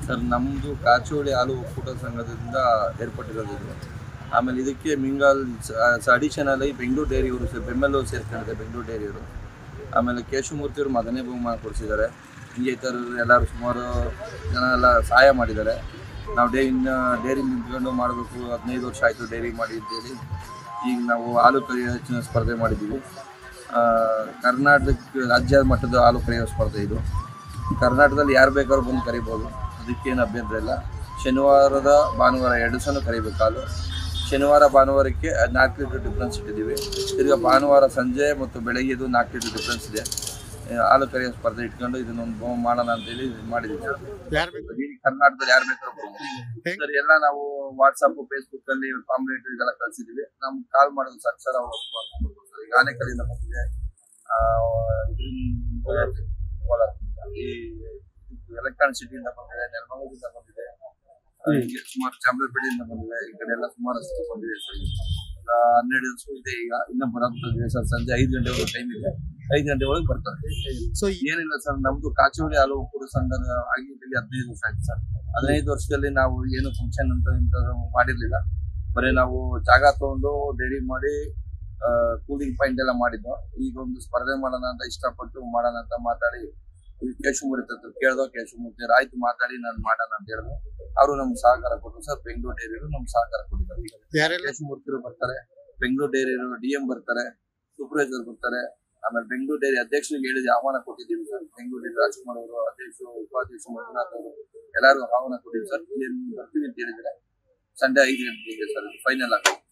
Sir ನಮ್ಮದು ಕಾಚೋಳಿ ಹಾಲು ಒಕ್ಕೂಟ ಸಂಘದಿಂದ ಏರ್ಪಟ್ಟಿರೋದು ಇದು. ಆಮೇಲೆ ಇದಕ್ಕೆ ಮಿಂಗಾಲ್ ಅಡಿಷನಲ್ ಆಗಿ ಬೆಂಗಳೂರು ಡೈರಿಯವರು ಬೆಂಬಲ ಸೇರ್ಕೊಂಡಿದೆ ಬೆಂಗಳೂರು ಡೈರಿಯವರು. ಆಮೇಲೆ ಕೇಶವಮೂರ್ತಿಯವರು ಮದನೇ ಬಹುಮಾನ ಕೊಡಿಸಿದ್ದಾರೆ. ಹಿಂಗೆ ಈ ಥರ ಎಲ್ಲರೂ ಸುಮಾರು ಜನ ಎಲ್ಲ ಸಹಾಯ ಮಾಡಿದ್ದಾರೆ. ನಾವು ಡೈರಿ ನಿಂತ್ಕೊಂಡು ಮಾಡಬೇಕು, 15 ವರ್ಷ ಆಯಿತು ಡೈರಿ ಮಾಡಿದ್ದೇಳಿ. ಈಗ ನಾವು ಹಾಲು ಕರೆಯೋ ಸ್ಪರ್ಧೆ ಮಾಡಿದ್ದೀವಿ. ಕರ್ನಾಟಕ ರಾಜ್ಯ ಮಟ್ಟದ ಹಾಲು ಕರೆಯೋ ಸ್ಪರ್ಧೆ ಇದು. ಕರ್ನಾಟಕದಲ್ಲಿ ಯಾರು ಬೇಕಾದ್ರೂ ಬಂದು ಕರಿಬೋದು, ಅದಕ್ಕೇನು ಅಭ್ಯಂತರ ಇಲ್ಲ. ಶನಿವಾರದ ಭಾನುವಾರ 2 ದಿವಸನೂ ಕರಿಬೇಕು ಹಾಲು. ಶನಿವಾರ ಭಾನುವಾರಕ್ಕೆ 4 ಲೀಟ್ರ್ ಡಿಫ್ರೆನ್ಸ್ ಇಟ್ಟಿದ್ದೀವಿ. ತಿರ್ಗಿ ಭಾನುವಾರ ಸಂಜೆ ಮತ್ತು ಬೆಳಗ್ಗೆದು 4 ಲೀಟ್ರ್ ಡಿಫ್ರೆನ್ಸ್ ಇದೆ. ಹಾಲು ಕರೆಯೋ ಸ್ಪರ್ಧೆ ಇಟ್ಕೊಂಡು ಇದನ್ನೊಂದು ಮಾಡೋಣ ಅಂತೇಳಿ ಮಾಡಿದ್ದೀವಿ. ಕರ್ನಾಟಕದಲ್ಲಿ ಯಾರು ಬೇಕಾದ್ರೂ ಸರ್ ಎಲ್ಲ ನಾವು ವಾಟ್ಸಪ್ ಫೇಸ್ಬುಕ್ ಅಲ್ಲಿ ಪಾಂಪ್ಲೆಟ್ ಇದೆಲ್ಲ ಕಳಿಸಿದ್ದೀವಿ. ನಮ್ಗೆ ಕಾಲ್ ಮಾಡೋದು ಸರ್ ಈಗ ಆನೆಕಲ್ಲಿಂದ ಬಂದಿದೆ, ಈ ಎಲೆಕ್ಟ್ರಾನಿಕ್ ಸಿಟಿಯಿಂದ ಬಂದಿದೆ, ನೆಲಮಂಗಲದಿಂದ ಬಂದಿದೆ, ಸುಮಾರು ಚಾಮರಾಜಪೇಟೆಯಿಂದ ಬಂದಿದೆ. ಈ ಕಡೆ ಎಲ್ಲ ಸುಮಾರು ಬಂದಿದೆ ಸರ್. 12 ದಿವಸ ಇದೆ. ಈಗ ಇನ್ನೂ ಬರೋದಿದೆ ಸರ್. ಸಂಜೆ 5 ಗಂಟೆವರೆಗೂ ಟೈಮ್ ಇದೆ. 5 ಗಂಟೆ ಒಳಗೆ ಬರ್ತಾರೆ. ಸೊ ಏನಿಲ್ಲ ಸರ್, ನಮ್ದು ಕಾಚೋಳಿ ಹಾಲು ಒಕ್ಕೂಟ ಸಂಘ ಆಗಿ 15 ವರ್ಷ ಆಯ್ತು ಸರ್. 15 ವರ್ಷದಲ್ಲಿ ನಾವು ಏನು ಫಂಕ್ಷನ್ ಅಂತ ಇಂಥದ್ದು ಮಾಡಿರ್ಲಿಲ್ಲ. ಬರೀ ನಾವು ಜಾಗ ತಗೊಂಡು ಡೈರಿ ಮಾಡಿ ಕೂಲಿಂಗ್ ಪಾಯಿಂಟ್ ಎಲ್ಲ ಮಾಡಿದ್ದು. ಈಗ ಒಂದು ಸ್ಪರ್ಧೆ ಮಾಡೋಣ ಅಂತ ಇಷ್ಟಪಟ್ಟು ಮಾಡೋಣ ಅಂತ ಮಾತಾಡಿ ಕೇಶವಮೂರ್ತಿ ಹತ್ರ ಕೇಳ್ದೋ. ಕೇಶವಮೂರ್ತಿ ಆಯ್ತು ಮಾತಾಡಿ ನಾನು ಮಾಡೋಣ ಅಂತ ಹೇಳಿದ್ರು. ಅವರು ನಮ್ಗೆ ಸಹಕಾರ ಕೊಟ್ಟರು ಸರ್. ಬೆಂಗಳೂರು ಡೈರಿಯವರು ನಮ್ಗೆ ಸಹಕಾರ ಕೊಟ್ಟಿದ್ದಾರೆ. ಕೇಶವಮೂರ್ತಿರು ಬರ್ತಾರೆ, ಬೆಂಗಳೂರು ಡೈರಿಯವರು DM ಬರ್ತಾರೆ, ಸೂಪರ್ವೈಸರ್ ಬರ್ತಾರೆ. ಆಮೇಲೆ ಬೆಂಗಳೂರು ಡೈರಿ ಅಧ್ಯಕ್ಷರಿಗೆ ಹೇಳಿದ ಆಹ್ವಾನ ಕೊಟ್ಟಿದ್ದೀವಿ ಸರ್. ಬೆಂಗಳೂರು ಡೈರಿ ರಾಜ್ಕುಮಾರ್ ಅವರು, ಅಧ್ಯಕ್ಷರು, ಉಪಾಧ್ಯಕ್ಷರು ಮಂಜುನಾಥ್ ಅವರು ಎಲ್ಲರೂ ಆಹ್ವಾನ ಕೊಟ್ಟಿದ್ದೀವಿ ಸರ್. ಬರ್ತೀವಿ ಅಂತ ಹೇಳಿದ್ರೆ ಸಂಡೆ 5 ಗಂಟೆಗೆ ಸರ್ ಫೈನಲ್ ಆಗುತ್ತೆ.